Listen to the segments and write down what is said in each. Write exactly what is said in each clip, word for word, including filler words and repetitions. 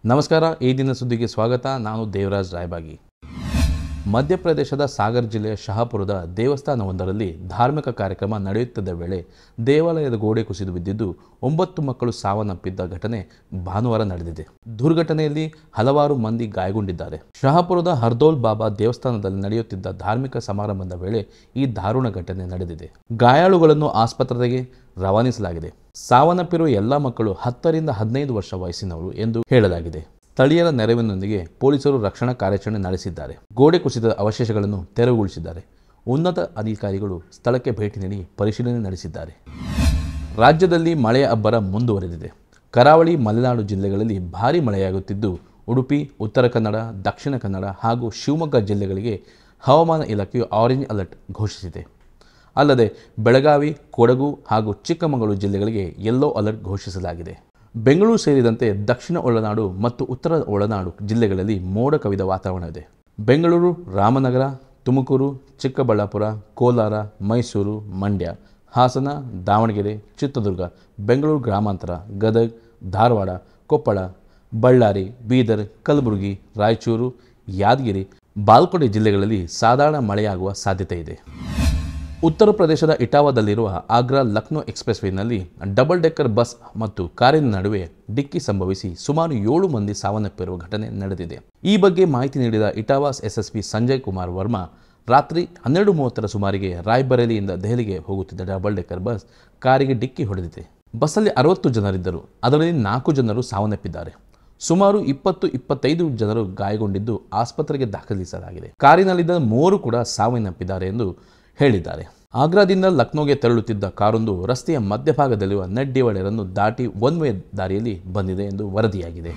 ನಮಸ್ಕಾರ, ಈ ದಿನ ಸುದ್ದಿಗೆ ಸ್ವಾಗತ. ನಾನು ದೇವರಾಜ್ ರಾಯಬಾಗಿ. ಮಧ್ಯಪ್ರದೇಶದ ಸಾಗರ್ ಜಿಲ್ಲೆಯ ಶಹಾಪುರದ ದೇವಸ್ಥಾನವೊಂದರಲ್ಲಿ ಧಾರ್ಮಿಕ ಕಾರ್ಯಕ್ರಮ ನಡೆಯುತ್ತಿದ್ದ ವೇಳೆ ದೇವಾಲಯದ ಗೋಡೆ ಕುಸಿದು ಬಿದ್ದಿದ್ದು ಒಂಬತ್ತು ಮಕ್ಕಳು ಸಾವನ್ನಪ್ಪಿದ್ದ ಘಟನೆ ಭಾನುವಾರ ನಡೆದಿದೆ. ದುರ್ಘಟನೆಯಲ್ಲಿ ಹಲವಾರು ಮಂದಿ ಗಾಯಗೊಂಡಿದ್ದಾರೆ. ಶಹಾಪುರದ ಹರ್ದೋಲ್ ಬಾಬಾ ದೇವಸ್ಥಾನದಲ್ಲಿ ನಡೆಯುತ್ತಿದ್ದ ಧಾರ್ಮಿಕ ಸಮಾರಂಭದ ವೇಳೆ ಈ ದಾರುಣ ಘಟನೆ ನಡೆದಿದೆ. ಗಾಯಾಳುಗಳನ್ನು ಆಸ್ಪತ್ರೆಗೆ ರವಾನಿಸಲಾಗಿದೆ. ಸಾವನ್ನಪ್ಪಿರುವ ಎಲ್ಲ ಮಕ್ಕಳು ಹತ್ತರಿಂದ ಹದಿನೈದು ವರ್ಷ ವಯಸ್ಸಿನವರು ಎಂದು ಹೇಳಲಾಗಿದೆ. ಸ್ಥಳೀಯರ ನೆರವಿನೊಂದಿಗೆ ಪೊಲೀಸರು ರಕ್ಷಣಾ ಕಾರ್ಯಾಚರಣೆ ನಡೆಸಿದ್ದಾರೆ. ಗೋಡೆ ಕುಸಿದ ಅವಶೇಷಗಳನ್ನು ತೆರವುಗೊಳಿಸಿದ್ದಾರೆ. ಉನ್ನತ ಅಧಿಕಾರಿಗಳು ಸ್ಥಳಕ್ಕೆ ಭೇಟಿ ನೀಡಿ ಪರಿಶೀಲನೆ ನಡೆಸಿದ್ದಾರೆ. ರಾಜ್ಯದಲ್ಲಿ ಮಳೆಯ ಅಬ್ಬರ ಮುಂದುವರೆದಿದೆ. ಕರಾವಳಿ ಮಲೆನಾಡು ಜಿಲ್ಲೆಗಳಲ್ಲಿ ಭಾರೀ ಮಳೆಯಾಗುತ್ತಿದ್ದು, ಉಡುಪಿ, ಉತ್ತರ ಕನ್ನಡ, ದಕ್ಷಿಣ ಕನ್ನಡ ಹಾಗೂ ಶಿವಮೊಗ್ಗ ಜಿಲ್ಲೆಗಳಿಗೆ ಹವಾಮಾನ ಇಲಾಖೆಯು ಆರೆಂಜ್ ಅಲರ್ಟ್ ಘೋಷಿಸಿದೆ. ಅಲ್ಲದೆ ಬೆಳಗಾವಿ, ಕೊಡಗು ಹಾಗೂ ಚಿಕ್ಕಮಗಳೂರು ಜಿಲ್ಲೆಗಳಿಗೆ ಯೆಲ್ಲೋ ಅಲರ್ಟ್ ಘೋಷಿಸಲಾಗಿದೆ. ಬೆಂಗಳೂರು ಸೇರಿದಂತೆ ದಕ್ಷಿಣ ಒಳನಾಡು ಮತ್ತು ಉತ್ತರ ಒಳನಾಡು ಜಿಲ್ಲೆಗಳಲ್ಲಿ ಮೋಡ ಕವಿದ ವಾತಾವರಣವಿದೆ. ಬೆಂಗಳೂರು, ರಾಮನಗರ, ತುಮಕೂರು, ಚಿಕ್ಕಬಳ್ಳಾಪುರ, ಕೋಲಾರ, ಮೈಸೂರು, ಮಂಡ್ಯ, ಹಾಸನ, ದಾವಣಗೆರೆ, ಚಿತ್ರದುರ್ಗ, ಬೆಂಗಳೂರು ಗ್ರಾಮಾಂತರ, ಗದಗ, ಧಾರವಾಡ, ಕೊಪ್ಪಳ, ಬಳ್ಳಾರಿ, ಬೀದರ್, ಕಲಬುರಗಿ, ರಾಯಚೂರು, ಯಾದಗಿರಿ, ಬಾಲ್ಕೋಟೆ ಜಿಲ್ಲೆಗಳಲ್ಲಿ ಸಾಧಾರಣ ಮಳೆಯಾಗುವ ಸಾಧ್ಯತೆ ಇದೆ. ಉತ್ತರ ಪ್ರದೇಶದ ಇಟಾವಾದಲ್ಲಿರುವ ಆಗ್ರಾ ಲಕ್ನೋ ಎಕ್ಸ್ಪ್ರೆಸ್ ವೇನಲ್ಲಿ ಡಬಲ್ ಡೆಕ್ಕರ್ ಬಸ್ ಮತ್ತು ಕಾರಿನ ನಡುವೆ ಡಿಕ್ಕಿ ಸಂಭವಿಸಿ ಸುಮಾರು ಏಳು ಮಂದಿ ಸಾವನ್ನಪ್ಪಿರುವ ಘಟನೆ ನಡೆದಿದೆ. ಈ ಬಗ್ಗೆ ಮಾಹಿತಿ ನೀಡಿದ ಇಟಾವಾಸ್ ಎಸ್ಎಸ್ಪಿ ಸಂಜಯ್ ಕುಮಾರ್ ವರ್ಮಾ, ರಾತ್ರಿ ಹನ್ನೆರಡು ಮೂವತ್ತರ ಸುಮಾರಿಗೆ ರಾಯ್ಬರೇಲಿಯಿಂದ ದೆಹಲಿಗೆ ಹೋಗುತ್ತಿದ್ದ ಡಬಲ್ ಡೆಕ್ಕರ್ ಬಸ್ ಕಾರಿಗೆ ಡಿಕ್ಕಿ ಹೊಡೆದಿದೆ. ಬಸ್ಸಲ್ಲಿ ಅರವತ್ತು ಜನರಿದ್ದರು. ಅದರಲ್ಲಿ ನಾಲ್ಕು ಜನರು ಸಾವನ್ನಪ್ಪಿದ್ದಾರೆ. ಸುಮಾರು ಇಪ್ಪತ್ತು ಇಪ್ಪತ್ತೈದು ಜನರು ಗಾಯಗೊಂಡಿದ್ದು ಆಸ್ಪತ್ರೆಗೆ ದಾಖಲಿಸಲಾಗಿದೆ. ಕಾರಿನಲ್ಲಿದ್ದ ಮೂವರು ಕೂಡ ಸಾವನ್ನಪ್ಪಿದ್ದಾರೆ ಎಂದು ಹೇಳಿದ್ದಾರೆ. ಆಗ್ರಾದಿಂದ ಲಕ್ನೋಗೆ ತೆರಳುತ್ತಿದ್ದ ಕಾರೊಂದು ರಸ್ತೆಯ ಮಧ್ಯಭಾಗದಲ್ಲಿರುವ ನೆಟ್ ಡಿವೈಡರ್ ಅನ್ನು ದಾಟಿ ಒನ್ ವೇ ದಾರಿಯಲ್ಲಿ ಬಂದಿದೆ ಎಂದು ವರದಿಯಾಗಿದೆ.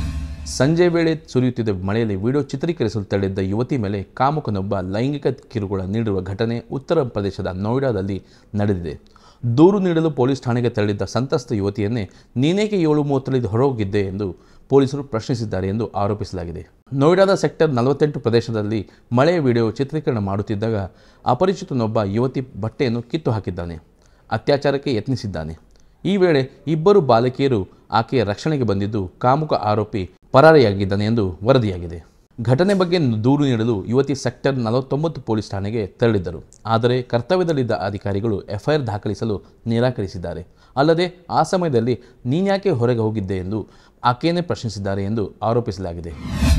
ಸಂಜೆ ವೇಳೆ ಸುರಿಯುತ್ತಿದ್ದ ಮಳೆಯಲ್ಲಿ ವಿಡಿಯೋ ಚಿತ್ರೀಕರಿಸಲು ತೆರಳಿದ್ದ ಯುವತಿ ಮೇಲೆ ಕಾಮುಕನೊಬ್ಬ ಲೈಂಗಿಕ ಕಿರುಕುಳ ನೀಡಿರುವ ಘಟನೆ ಉತ್ತರ ಪ್ರದೇಶದ ನೋಯ್ಡಾದಲ್ಲಿ ನಡೆದಿದೆ. ದೂರು ನೀಡಲು ಪೊಲೀಸ್ ಠಾಣೆಗೆ ತೆರಳಿದ್ದ ಸಂತ್ರಸ್ತ ಯುವತಿಯನ್ನೇ ನೀನೇಕೆ ಏಳು ಮೂವತ್ತರಲ್ಲಿ ಹೊರಹೋಗಿದ್ದೆ ಎಂದು ಪೊಲೀಸರು ಪ್ರಶ್ನಿಸಿದ್ದಾರೆ ಎಂದು ಆರೋಪಿಸಲಾಗಿದೆ. ನೋಯ್ಡಾದ ಸೆಕ್ಟರ್ ನಲವತ್ತೆಂಟು ಪ್ರದೇಶದಲ್ಲಿ ಮಳೆಯ ವಿಡಿಯೋ ಚಿತ್ರೀಕರಣ ಮಾಡುತ್ತಿದ್ದಾಗ ಅಪರಿಚಿತನೊಬ್ಬ ಯುವತಿ ಬಟ್ಟೆಯನ್ನು ಕಿತ್ತು ಹಾಕಿದ್ದಾನೆ. ಅತ್ಯಾಚಾರಕ್ಕೆ ಯತ್ನಿಸಿದ್ದಾನೆ. ಈ ವೇಳೆ ಇಬ್ಬರು ಬಾಲಕಿಯರು ಆಕೆಯ ರಕ್ಷಣೆಗೆ ಬಂದಿದ್ದು ಕಾಮುಕ ಆರೋಪಿ ಪರಾರಿಯಾಗಿದ್ದಾನೆ ಎಂದು ವರದಿಯಾಗಿದೆ. ಘಟನೆ ಬಗ್ಗೆ ದೂರು ನೀಡಲು ಯುವತಿ ಸೆಕ್ಟರ್ ನಲವತ್ತೊಂಬತ್ತು ಪೊಲೀಸ್ ಠಾಣೆಗೆ ತೆರಳಿದ್ದರು. ಆದರೆ ಕರ್ತವ್ಯದಲ್ಲಿದ್ದ ಅಧಿಕಾರಿಗಳು ಎಫ್ಐಆರ್ ದಾಖಲಿಸಲು ನಿರಾಕರಿಸಿದ್ದಾರೆ. ಅಲ್ಲದೆ ಆ ಸಮಯದಲ್ಲಿ ನೀನ್ಯಾಕೆ ಹೊರಗೆ ಹೋಗಿದ್ದೆ ಎಂದು ಆಕೆಯನ್ನೇ ಪ್ರಶ್ನಿಸಿದ್ದಾರೆ ಎಂದು ಆರೋಪಿಸಲಾಗಿದೆ.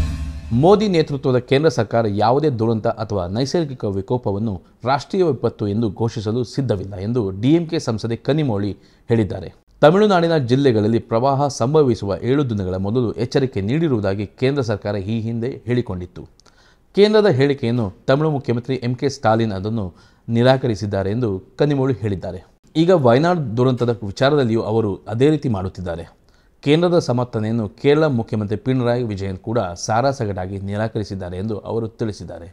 ಮೋದಿ ನೇತೃತ್ವದ ಕೇಂದ್ರ ಸರ್ಕಾರ ಯಾವುದೇ ದುರಂತ ಅಥವಾ ನೈಸರ್ಗಿಕ ವಿಕೋಪವನ್ನು ರಾಷ್ಟ್ರೀಯ ವಿಪತ್ತು ಎಂದು ಘೋಷಿಸಲು ಸಿದ್ಧವಿಲ್ಲ ಎಂದು ಡಿಎಂಕೆ ಸಂಸದೆ ಕನಿಮೋಳಿ ಹೇಳಿದ್ದಾರೆ. ತಮಿಳುನಾಡಿನ ಜಿಲ್ಲೆಗಳಲ್ಲಿ ಪ್ರವಾಹ ಸಂಭವಿಸುವ ಏಳು ದಿನಗಳ ಮೊದಲು ಎಚ್ಚರಿಕೆ ನೀಡಿರುವುದಾಗಿ ಕೇಂದ್ರ ಸರ್ಕಾರ ಈ ಹಿಂದೆ ಹೇಳಿಕೊಂಡಿತ್ತು. ಕೇಂದ್ರದ ಹೇಳಿಕೆಯನ್ನು ತಮಿಳು ಮುಖ್ಯಮಂತ್ರಿ ಎಂ ಕೆ ಸ್ಟಾಲಿನ್ ಅದನ್ನು ನಿರಾಕರಿಸಿದ್ದಾರೆ ಎಂದು ಕನಿಮೋಳಿ ಹೇಳಿದ್ದಾರೆ. ಈಗ ವಯನಾಡ್ ದುರಂತದ ವಿಚಾರದಲ್ಲಿಯೂ ಅವರು ಅದೇ ರೀತಿ ಮಾಡುತ್ತಿದ್ದಾರೆ. ಕೇಂದ್ರದ ಸಮರ್ಥನೆಯನ್ನು ಕೇರಳ ಮುಖ್ಯಮಂತ್ರಿ ಪಿಣರಾಯಿ ವಿಜಯನ್ ಕೂಡ ಸಾರಾಸಗಟಾಗಿ ನಿರಾಕರಿಸಿದ್ದಾರೆ ಎಂದು ಅವರು ತಿಳಿಸಿದ್ದಾರೆ.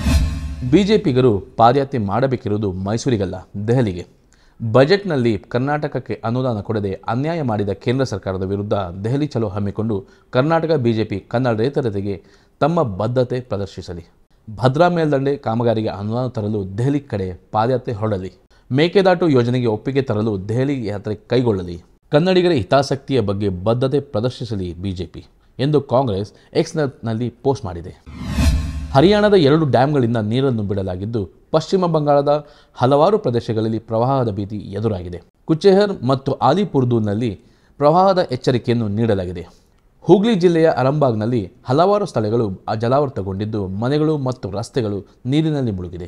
ಬಿಜೆಪಿಗರು ಪಾದಯಾತ್ರೆ ಮಾಡಬೇಕಿರುವುದು ಮೈಸೂರಿಗಲ್ಲ, ದೆಹಲಿಗೆ. ಬಜೆಟ್ನಲ್ಲಿ ಕರ್ನಾಟಕಕ್ಕೆ ಅನುದಾನ ಕೊಡದೆ ಅನ್ಯಾಯ ಮಾಡಿದ ಕೇಂದ್ರ ಸರ್ಕಾರದ ವಿರುದ್ಧ ದೆಹಲಿ ಚಲೋ ಹಮ್ಮಿಕೊಂಡು ಕರ್ನಾಟಕ ಬಿಜೆಪಿ ಕನ್ನಡೇತರತೆಗೆ ತಮ್ಮ ಬದ್ಧತೆ ಪ್ರದರ್ಶಿಸಲಿ. ಭದ್ರಾ ಮೇಲ್ದಂಡೆ ಕಾಮಗಾರಿಗೆ ಅನುದಾನ ತರಲು ದೆಹಲಿ ಕಡೆ ಪಾದಯಾತ್ರೆ ಹೊರಡಲಿ. ಮೇಕೆದಾಟು ಯೋಜನೆಗೆ ಒಪ್ಪಿಗೆ ತರಲು ದೆಹಲಿ ಯಾತ್ರೆ ಕೈಗೊಳ್ಳಲಿ. ಕನ್ನಡಿಗರ ಹಿತಾಸಕ್ತಿಯ ಬಗ್ಗೆ ಬದ್ಧತೆ ಪ್ರದರ್ಶಿಸಲಿ ಬಿಜೆಪಿ ಎಂದು ಕಾಂಗ್ರೆಸ್ ಎಕ್ಸ್ನಲ್ಲಿ ಪೋಸ್ಟ್ ಮಾಡಿದೆ. ಹರಿಯಾಣದ ಎರಡು ಡ್ಯಾಂಗಳಿಂದ ನೀರನ್ನು ಬಿಡಲಾಗಿದ್ದು ಪಶ್ಚಿಮ ಬಂಗಾಳದ ಹಲವಾರು ಪ್ರದೇಶಗಳಲ್ಲಿ ಪ್ರವಾಹದ ಭೀತಿ ಎದುರಾಗಿದೆ. ಕುಚೇಹರ್ ಮತ್ತು ಆಲಿಪುರ್ದೂರ್ನಲ್ಲಿ ಪ್ರವಾಹದ ಎಚ್ಚರಿಕೆಯನ್ನು ನೀಡಲಾಗಿದೆ. ಹೂಗ್ಲಿ ಜಿಲ್ಲೆಯ ಅರಂಬಾಗ್ನಲ್ಲಿ ಹಲವಾರು ಸ್ಥಳಗಳು ಜಲಾವೃತಗೊಂಡಿದ್ದು ಮನೆಗಳು ಮತ್ತು ರಸ್ತೆಗಳು ನೀರಿನಲ್ಲಿ ಮುಳುಗಿದೆ.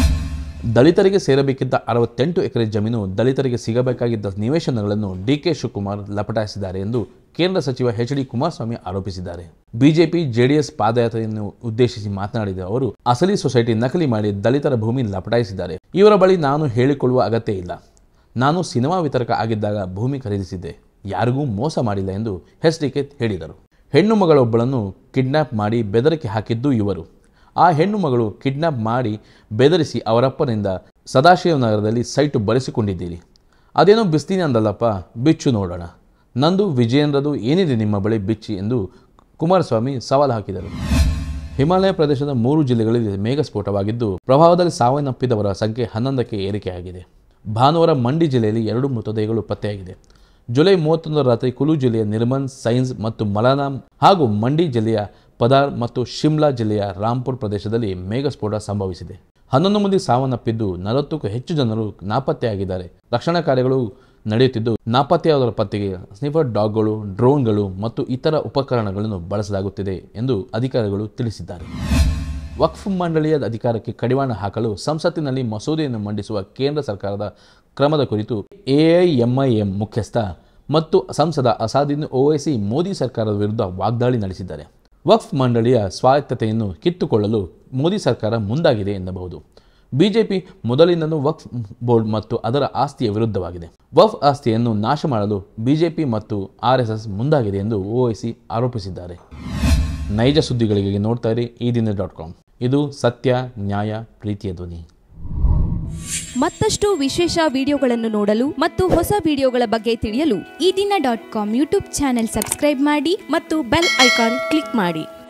ದಲಿತರಿಗೆ ಸೇರಬೇಕಿದ್ದ ಅರವತ್ತೆಂಟು ಎಕರೆ ಜಮೀನು ದಲಿತರಿಗೆ ಸಿಗಬೇಕಾಗಿದ್ದ ನಿವೇಶನಗಳನ್ನು ಡಿಕೆ ಶಿವಕುಮಾರ್ ಲಪಟಾಯಿಸಿದ್ದಾರೆ ಎಂದು ಕೇಂದ್ರ ಸಚಿವ ಎಚ್ ಡಿ ಕುಮಾರಸ್ವಾಮಿ ಆರೋಪಿಸಿದ್ದಾರೆ. ಬಿಜೆಪಿ ಜೆಡಿಎಸ್ ಪಾದಯಾತ್ರೆಯನ್ನು ಉದ್ದೇಶಿಸಿ ಮಾತನಾಡಿದ ಅವರು, ಅಸಲಿ ಸೊಸೈಟಿ ನಕಲಿ ಮಾಡಿ ದಲಿತರ ಭೂಮಿ ಲಪಟಾಯಿಸಿದ್ದಾರೆ. ಇವರ ಬಳಿ ನಾನು ಹೇಳಿಕೊಳ್ಳುವ ಅಗತ್ಯ ಇಲ್ಲ. ನಾನು ಸಿನಿಮಾ ವಿತರಕ ಆಗಿದ್ದಾಗ ಭೂಮಿ ಖರೀದಿಸಿದ್ದೆ. ಯಾರಿಗೂ ಮೋಸ ಮಾಡಿಲ್ಲ ಎಂದು ಎಚ್ ಡಿ ಕೆ ಹೇಳಿದರು. ಹೆಣ್ಣು ಮಗಳೊಬ್ಬಳನ್ನು ಕಿಡ್ನಾಪ್ ಮಾಡಿ ಬೆದರಿಕೆ ಹಾಕಿದ್ದು ಇವರು. ಆ ಹೆಣ್ಣು ಮಗಳು ಕಿಡ್ನಾಪ್ ಮಾಡಿ ಬೆದರಿಸಿ ಅವರಪ್ಪನಿಂದ ಸದಾಶಿವನಗರದಲ್ಲಿ ಸೈಟು ಬರೆಸಿಕೊಂಡಿದ್ದೀರಿ. ಅದೇನೋ ಬಿಸ್ತೀನಿ ಅಂದಲ್ಲಪ್ಪ, ಬಿಚ್ಚು ನೋಡೋಣ. ನಂದು ವಿಜಯೇಂದ್ರದು ಏನಿದೆ ನಿಮ್ಮ ಬಳಿ ಬಿಚ್ಚಿ ಎಂದು ಕುಮಾರಸ್ವಾಮಿ ಸವಾಲು ಹಾಕಿದರು. ಹಿಮಾಲಯ ಪ್ರದೇಶದ ಮೂರು ಜಿಲ್ಲೆಗಳಲ್ಲಿ ಮೇಘಸ್ಫೋಟವಾಗಿದ್ದು ಪ್ರವಾಹದಲ್ಲಿ ಸಾವನ್ನಪ್ಪಿದವರ ಸಂಖ್ಯೆ ಹನ್ನೊಂದಕ್ಕೆ ಏರಿಕೆಯಾಗಿದೆ. ಭಾನುವಾರ ಮಂಡಿ ಜಿಲ್ಲೆಯಲ್ಲಿ ಎರಡು ಮೃತದೇಹಗಳು ಪತ್ತೆಯಾಗಿದೆ. ಜುಲೈ ಮೂವತ್ತೊಂದರ ರಾತ್ರಿ ಕುಲು ಜಿಲ್ಲೆಯ ನಿರ್ಮನ್, ಸೈನ್ಸ್ ಮತ್ತು ಮಲಾನಾ ಹಾಗೂ ಮಂಡಿ ಜಿಲ್ಲೆಯ ಪದಾರ್ ಮತ್ತು ಶಿಮ್ಲಾ ಜಿಲ್ಲೆಯ ರಾಂಪುರ್ ಪ್ರದೇಶದಲ್ಲಿ ಮೇಘಸ್ಫೋಟ ಸಂಭವಿಸಿದೆ. ಹನ್ನೊಂದು ಮಂದಿ ಸಾವನ್ನಪ್ಪಿದ್ದು ನಲವತ್ತಕ್ಕೂ ಹೆಚ್ಚು ಜನರು ನಾಪತ್ತೆಯಾಗಿದ್ದಾರೆ. ರಕ್ಷಣಾ ಕಾರ್ಯಗಳು ನಡೆಯುತ್ತಿದ್ದು ನಾಪತ್ತೆಯಾದವರ ಪತ್ತೆಗೆ ಸ್ನಿಫರ್ ಡಾಗ್ಗಳು, ಡ್ರೋನ್ಗಳು ಮತ್ತು ಇತರ ಉಪಕರಣಗಳನ್ನು ಬಳಸಲಾಗುತ್ತಿದೆ ಎಂದು ಅಧಿಕಾರಿಗಳು ತಿಳಿಸಿದ್ದಾರೆ. ವಕ್ಫ್ ಮಂಡಳಿಯ ಅಧಿಕಾರಕ್ಕೆ ಕಡಿವಾಣ ಹಾಕಲು ಸಂಸತ್ತಿನಲ್ಲಿ ಮಸೂದೆಯನ್ನು ಮಂಡಿಸುವ ಕೇಂದ್ರ ಸರ್ಕಾರದ ಕ್ರಮದ ಕುರಿತು ಎಐಎಂಐಎಂ ಮುಖ್ಯಸ್ಥ ಮತ್ತು ಸಂಸದ ಅಸಾದುದ್ದೀನ್ ಓವೈಸಿ ಮೋದಿ ಸರ್ಕಾರದ ವಿರುದ್ಧ ವಾಗ್ದಾಳಿ ನಡೆಸಿದ್ದಾರೆ. ವಕ್ಫ್ ಮಂಡಳಿಯ ಸ್ವಾಯತ್ತತೆಯನ್ನು ಕಿತ್ತುಕೊಳ್ಳಲು ಮೋದಿ ಸರ್ಕಾರ ಮುಂದಾಗಿದೆ ಎನ್ನಬಹುದು. ಬಿಜೆಪಿ ಮೊದಲಿಂದಲೂ ವಕ್ಫ್ ಬೋರ್ಡ್ ಮತ್ತು ಅದರ ಆಸ್ತಿಯ ವಿರುದ್ಧವಾಗಿದೆ. ವಕ್ಫ್ ಆಸ್ತಿಯನ್ನು ನಾಶ ಮಾಡಲು ಬಿಜೆಪಿ ಮತ್ತು ಆರ್ಎಸ್ಎಸ್ ಮುಂದಾಗಿದೆ ಎಂದು ಓವೈಸಿ ಆರೋಪಿಸಿದ್ದಾರೆ. ನೈಜ ಸುದ್ದಿಗಳಿಗೆ ನೋಡ್ತಾ ಇರಿ ಈ ದಿನ ಡಾಟ್ ಕಾಮ್. ಇದು ಸತ್ಯ, ನ್ಯಾಯ, ಪ್ರೀತಿಯ ಧ್ವನಿ. ಮತ್ತಷ್ಟು ವಿಶೇಷ ವಿಡಿಯೋಗಳನ್ನು ನೋಡಲು ಮತ್ತು ಹೊಸ ವಿಡಿಯೋಗಳ ಬಗ್ಗೆ ತಿಳಿಯಲು Ee Dina dot com YouTube channel subscribe ಮಾಡಿ ಮತ್ತು ಬೆಲ್ ಐಕಾನ್ ಕ್ಲಿಕ್ ಮಾಡಿ.